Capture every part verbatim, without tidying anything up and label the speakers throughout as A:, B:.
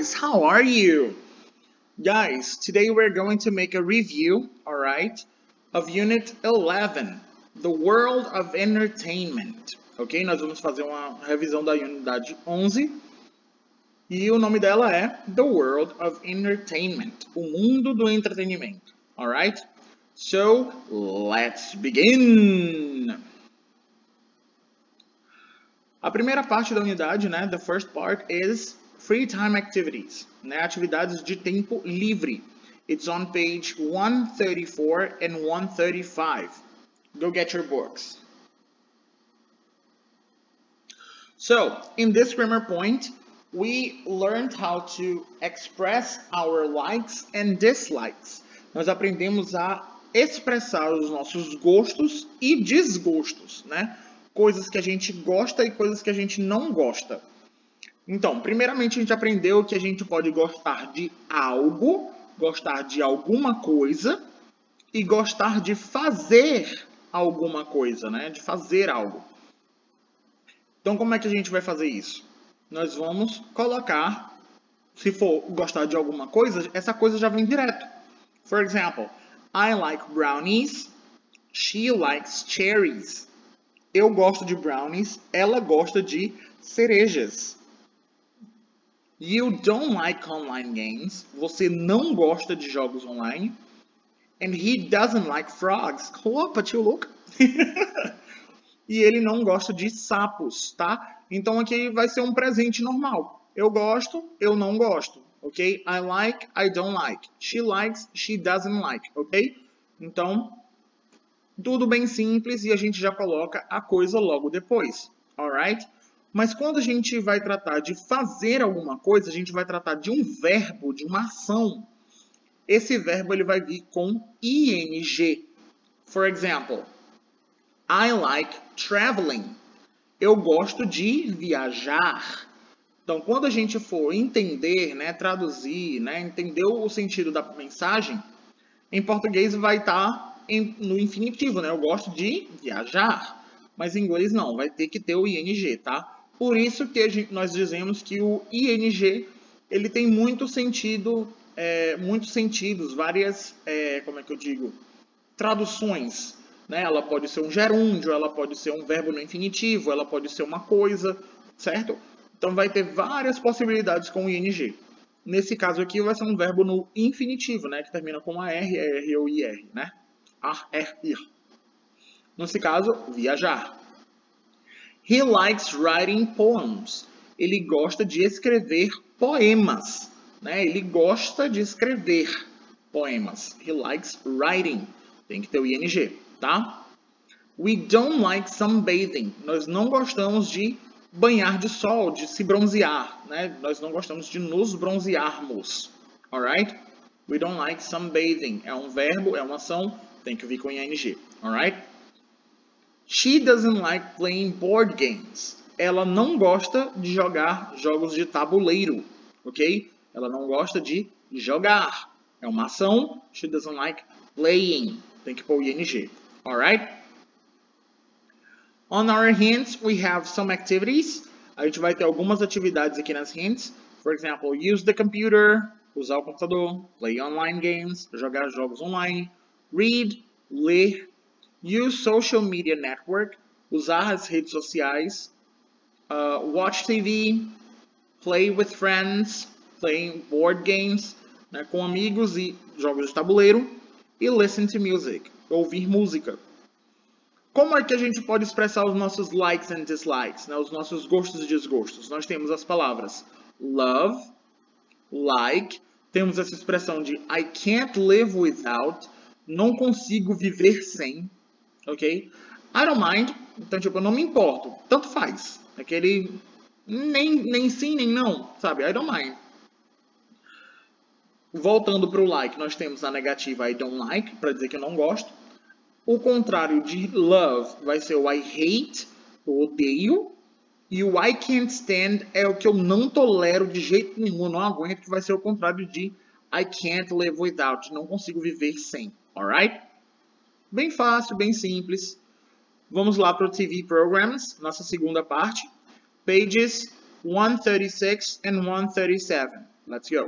A: guys, how are you? Guys, today we're going to make a review, alright, of Unit eleven, The World of Entertainment. Ok? Nós vamos fazer uma revisão da unidade onze. E o nome dela é The World of Entertainment, o mundo do entretenimento. Alright? So, let's begin! A primeira parte da unidade, né, the first part is free time activities, né, atividades de tempo livre. It's on page one thirty-four and one thirty-five. Go get your books. So, in this grammar point, we learned how to express our likes and dislikes. Nós aprendemos a expressar os nossos gostos e desgostos, né? Coisas que a gente gosta e coisas que a gente não gosta. Então, primeiramente a gente aprendeu que a gente pode gostar de algo, gostar de alguma coisa e gostar de fazer alguma coisa, né? De fazer algo. Então, como é que a gente vai fazer isso? Nós vamos colocar, se for gostar de alguma coisa, essa coisa já vem direto. For example, I like brownies, she likes cherries. Eu gosto de brownies, ela gosta de cerejas. You don't like online games. Você não gosta de jogos online. And he doesn't like frogs. Opa, tio Luca. E ele não gosta de sapos, tá? Então aqui vai ser um presente normal. Eu gosto, eu não gosto, ok? I like, I don't like. She likes, she doesn't like, ok? Então, tudo bem simples e a gente já coloca a coisa logo depois, alright? Mas quando a gente vai tratar de fazer alguma coisa, a gente vai tratar de um verbo, de uma ação. Esse verbo ele vai vir com ing. For example, I like traveling. Eu gosto de viajar. Então, quando a gente for entender, né, traduzir, né, entender o sentido da mensagem, em português vai estar em, no infinitivo, né? Eu gosto de viajar. Mas em inglês não, vai ter que ter o ing, tá? Por isso que a gente, nós dizemos que o ing ele tem muito sentido, é, muitos sentidos, várias, é, como é que eu digo, traduções. Né? Ela pode ser um gerúndio, ela pode ser um verbo no infinitivo, ela pode ser uma coisa, certo? Então vai ter várias possibilidades com o ing. Nesse caso aqui vai ser um verbo no infinitivo, né? Que termina com a R, R ou I R, né? A, R, I. Nesse caso, viajar. He likes writing poems. Ele gosta de escrever poemas. Né? Ele gosta de escrever poemas. He likes writing. Tem que ter o ing, tá? We don't like sunbathing. Nós não gostamos de banhar de sol, de se bronzear. Né? Nós não gostamos de nos bronzearmos. Alright? We don't like sunbathing. É um verbo, é uma ação. Tem que vir com ing. Alright? She doesn't like playing board games. Ela não gosta de jogar jogos de tabuleiro, ok? Ela não gosta de jogar. É uma ação. She doesn't like playing. Tem que pôr o ing. Alright? On our hints, we have some activities. A gente vai ter algumas atividades aqui nas hints. For example, use the computer. Usar o computador. Play online games. Jogar jogos online. Read. Ler. Use social media network, usar as redes sociais, uh, watch T V, play with friends, playing board games, né, com amigos e jogos de tabuleiro, e listen to music, ouvir música. Como é que a gente pode expressar os nossos likes and dislikes, né, os nossos gostos e desgostos? Nós temos as palavras love, like, temos essa expressão de I can't live without, não consigo viver sem. Ok? I don't mind. Então, tipo, eu não me importo. Tanto faz. Aquele nem, nem sim, nem não. Sabe? I don't mind. Voltando para o like, nós temos a negativa I don't like, para dizer que eu não gosto. O contrário de love vai ser o I hate, eu odeio. E o I can't stand é o que eu não tolero de jeito nenhum, eu não aguento, que vai ser o contrário de I can't live without, não consigo viver sem. Alright? Bem fácil, bem simples. Vamos lá para o T V Programs, nossa segunda parte. Pages one thirty-six and one thirty-seven. Let's go.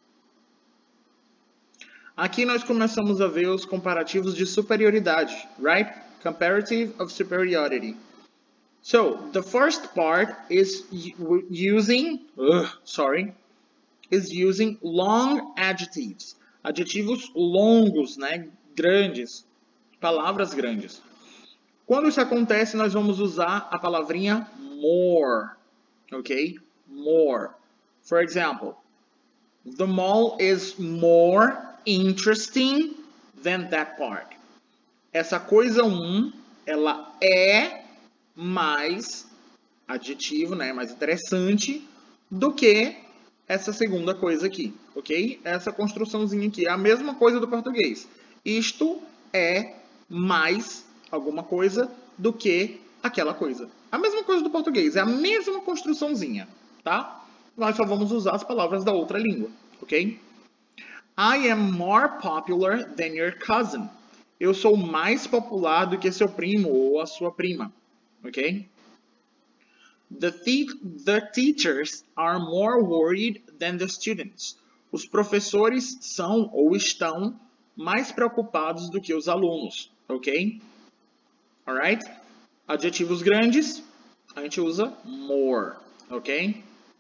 A: Aqui nós começamos a ver os comparativos de superioridade, right? Comparative of superiority. So, the first part is using, uh, sorry, is using long adjectives. Adjetivos longos, né? Grandes. Palavras grandes. Quando isso acontece, nós vamos usar a palavrinha more, ok? More. For example, the mall is more interesting than that park. Essa coisa um, ela é mais adjetivo, né? Mais interessante do que essa segunda coisa aqui, ok? Essa construçãozinha aqui é a mesma coisa do português. Isto é mais alguma coisa do que aquela coisa. A mesma coisa do português, é a mesma construçãozinha, tá? Nós só vamos usar as palavras da outra língua, ok? I am more popular than your cousin. Eu sou mais popular do que seu primo ou a sua prima, ok? The, te the teachers are more worried than the students. Os professores são ou estão mais preocupados do que os alunos, ok? Alright? Adjetivos grandes, a gente usa more, ok?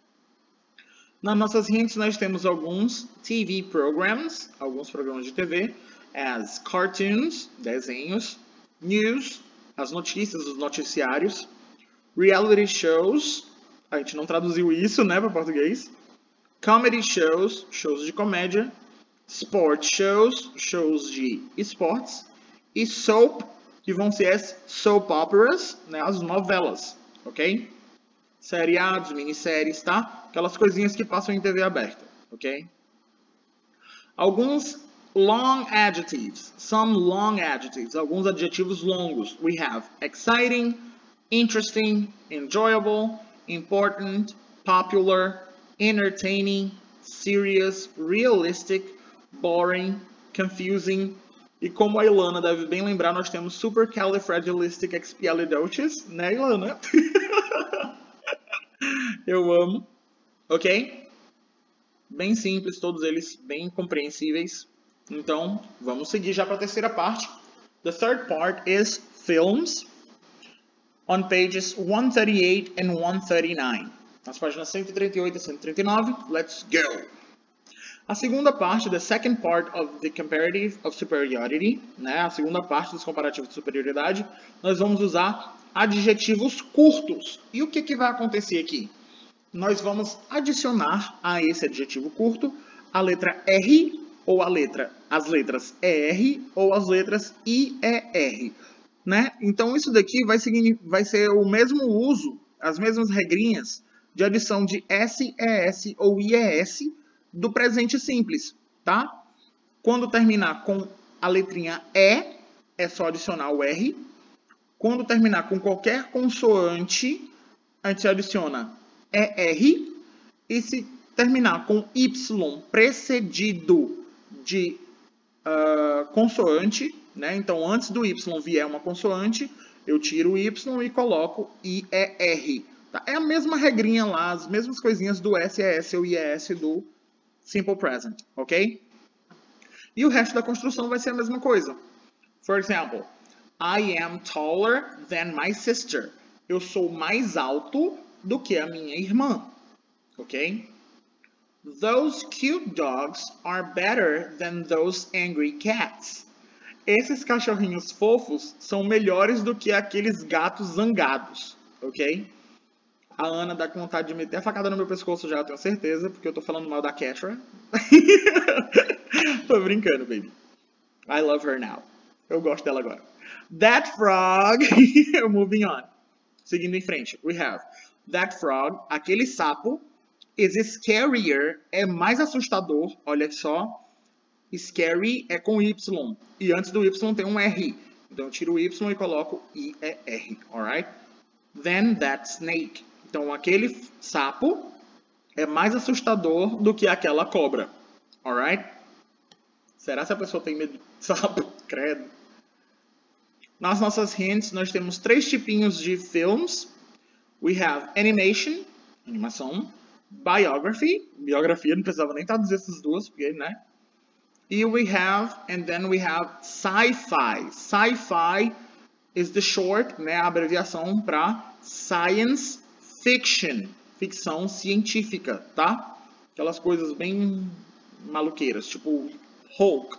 A: Nas nossas hints nós temos alguns T V programs, alguns programas de T V, as cartoons, desenhos, news, as notícias, os noticiários, reality shows, a gente não traduziu isso, né, para português, comedy shows, shows de comédia, sport shows, shows de esportes, e soap, que vão ser as soap operas, né, as novelas, ok? Seriados, minisséries, tá? Aquelas coisinhas que passam em T V aberta, ok? Alguns long adjectives, some long adjectives, alguns adjetivos longos. We have exciting, interesting, enjoyable, important, popular, entertaining, serious, realistic, boring, confusing. E como a Ilana deve bem lembrar, nós temos supercalifragilisticexpialidocious, né, Ilana? Eu amo. Ok? Bem simples, todos eles bem compreensíveis. Então, vamos seguir já para a terceira parte. The third part is films. On pages one thirty-eight and one thirty-nine. Nas páginas cento e trinta e oito e cento e trinta e nove, let's go! A segunda parte, the second part of the comparative of superiority, né? A segunda parte dos comparativos de superioridade, nós vamos usar adjetivos curtos. E o que, que vai acontecer aqui? Nós vamos adicionar a esse adjetivo curto a letra R ou a letra, as letras E R ou as letras I E R. Né? Então, isso daqui vai, vai ser o mesmo uso, as mesmas regrinhas de adição de S E S ou I E S do presente simples, tá? Quando terminar com a letrinha E, é só adicionar o R. Quando terminar com qualquer consoante, a gente adiciona E R. E se terminar com Y precedido de uh, consoante, né? Então, antes do Y vier uma consoante, eu tiro o Y e coloco I E R. Tá? É a mesma regrinha lá, as mesmas coisinhas do S E S ou I E S do Simple Present, ok? E o resto da construção vai ser a mesma coisa. For example, I am taller than my sister. Eu sou mais alto do que a minha irmã, ok? Those cute dogs are better than those angry cats. Esses cachorrinhos fofos são melhores do que aqueles gatos zangados, ok? A Ana dá com vontade de meter a facada no meu pescoço já, eu tenho certeza, porque eu tô falando mal da Catra. Tô brincando, baby. I love her now. Eu gosto dela agora. That frog... Moving on. Seguindo em frente. We have that frog, aquele sapo, is scarier, é mais assustador, olha só. Scary é com Y. E antes do Y tem um R. Então eu tiro o Y e coloco I E R. Alright? Then that snake. Então aquele sapo é mais assustador do que aquela cobra. Alright? Será que a pessoa tem medo de sapo? Credo. Nas nossas hints nós temos três tipinhos de filmes. We have animation, animação. biography, biografia, não precisava nem traduzir essas duas, porque, né? E we have, and then we have sci-fi. Sci-fi is the short, né, a abreviação para science fiction, ficção científica, tá? Aquelas coisas bem maluqueiras, tipo Hulk.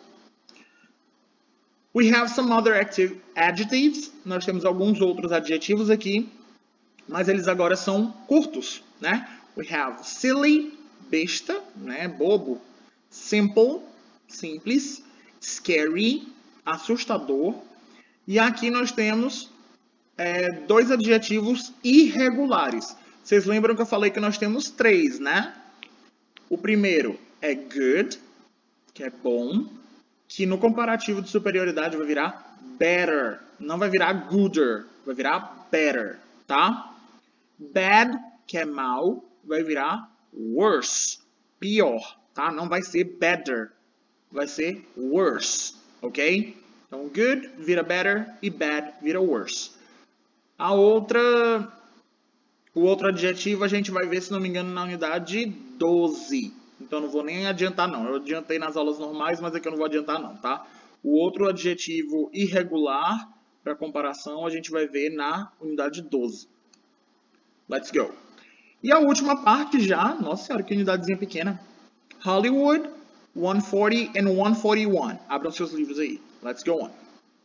A: We have some other active adjectives. Nós temos alguns outros adjetivos aqui, mas eles agora são curtos, né? We have silly, besta, né, bobo. Simple, simples. Scary, assustador. E aqui nós temos é, dois adjetivos irregulares. Vocês lembram que eu falei que nós temos três, né? O primeiro é good, que é bom, que no comparativo de superioridade vai virar better. Não vai virar gooder, vai virar better, tá? Bad, que é mal, vai virar worse, pior, tá? Não vai ser better, vai ser worse, ok? Então, good vira better e bad vira worse. A outra, o outro adjetivo a gente vai ver, se não me engano, na unidade doze. Então, não vou nem adiantar, não. Eu adiantei nas aulas normais, mas aqui eu não vou adiantar, não, tá? O outro adjetivo irregular, para comparação, a gente vai ver na unidade doze. Let's go. E a última parte já, nossa senhora, que unidadezinha pequena. Hollywood, one forty and one forty-one. Abram seus livros aí. Let's go on.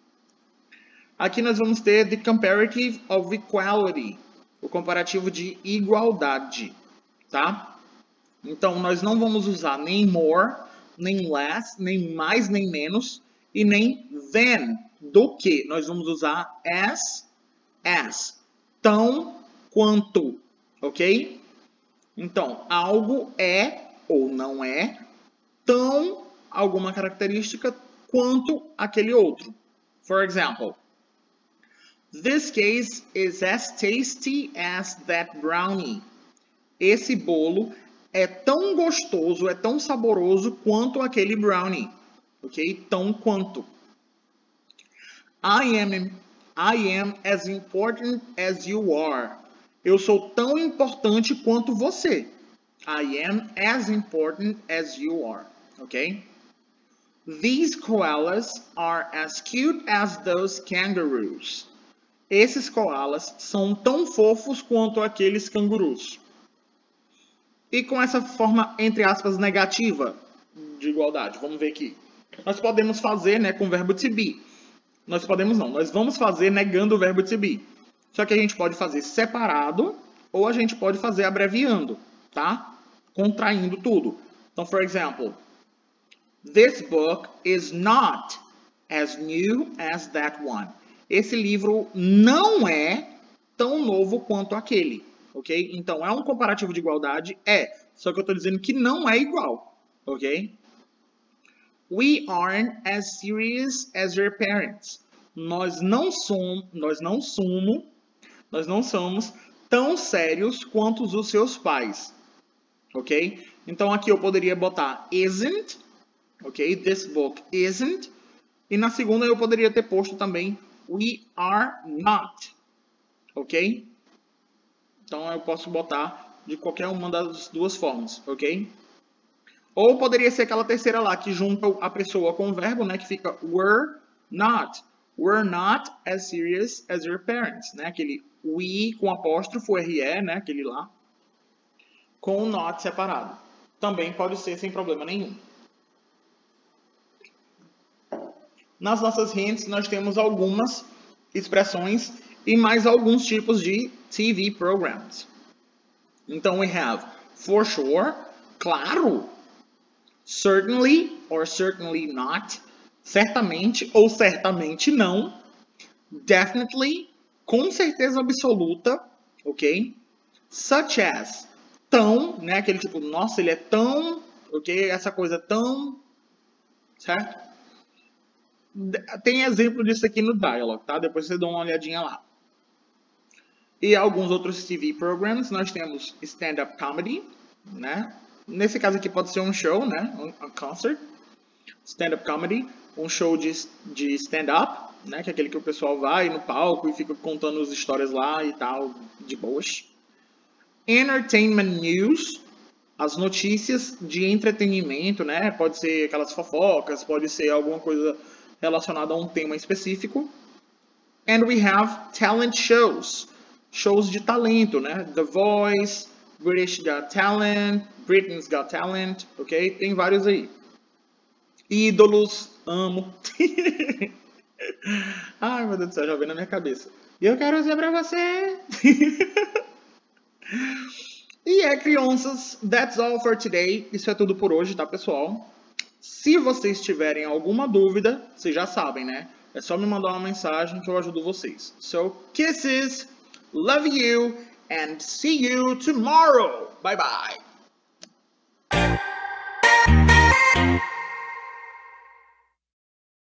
A: Aqui nós vamos ter the comparative of equality, o comparativo de igualdade, tá? Então, nós não vamos usar nem more, nem less, nem mais, nem menos, e nem than, do que. Nós vamos usar as, as, tão quanto, ok? Então, algo é ou não é tão alguma característica quanto aquele outro. For example, this cake is as tasty as that brownie. Esse bolo é tão gostoso, é tão saboroso quanto aquele brownie. Ok? Tão quanto. I am, I am as important as you are. Eu sou tão importante quanto você. I am as important as you are. Ok? These koalas are as cute as those kangaroos. Esses koalas são tão fofos quanto aqueles cangurus. E com essa forma, entre aspas, negativa de igualdade, vamos ver aqui. Nós podemos fazer, né, com o verbo to be. Nós podemos não, nós vamos fazer negando o verbo to be. Só que a gente pode fazer separado ou a gente pode fazer abreviando, tá? Contraindo tudo. Então, for example, this book is not as new as that one. Esse livro não é tão novo quanto aquele. Ok? Então, é um comparativo de igualdade? É. Só que eu estou dizendo que não é igual. Ok? We aren't as serious as your parents. Nós não somos, nós não somos, nós não somos tão sérios quanto os seus pais. Ok? Então, aqui eu poderia botar isn't. Ok? This book isn't. E na segunda eu poderia ter posto também we are not. Ok? Então, eu posso botar de qualquer uma das duas formas, ok? Ou poderia ser aquela terceira lá, que junta a pessoa com o verbo, né? Que fica were not. We're not as serious as your parents, né? Aquele we com apóstrofo, R E, né? Aquele lá. Com o not separado. Também pode ser sem problema nenhum. Nas nossas hints, nós temos algumas expressões e mais alguns tipos de T V programs. Então, we have for sure, claro, certainly or certainly not, certamente ou certamente não, definitely, com certeza absoluta, ok? Such as, tão, né? Aquele tipo, nossa, ele é tão, ok? Essa coisa tão, certo? Tem exemplo disso aqui no Dialog, tá? Depois você dá uma olhadinha lá. E alguns outros T V programs, nós temos stand-up comedy, né? Nesse caso aqui pode ser um show, né? Um, um concert. Stand-up comedy, um show de, de stand-up, né? Que é aquele que o pessoal vai no palco e fica contando as histórias lá e tal, de boas. Entertainment news, as notícias de entretenimento, né? Pode ser aquelas fofocas, pode ser alguma coisa relacionada a um tema específico. And we have talent shows, shows de talento, né? The Voice, British Got Talent, Britain's Got Talent, ok? Tem vários aí. Ídolos, amo. Ai, meu Deus do céu, já veio na minha cabeça. E eu quero dizer pra você. E é, crianças, that's all for today. Isso é tudo por hoje, tá, pessoal? Se vocês tiverem alguma dúvida, vocês já sabem, né? É só me mandar uma mensagem que eu ajudo vocês. So, kisses, love you, and see you tomorrow. Bye bye.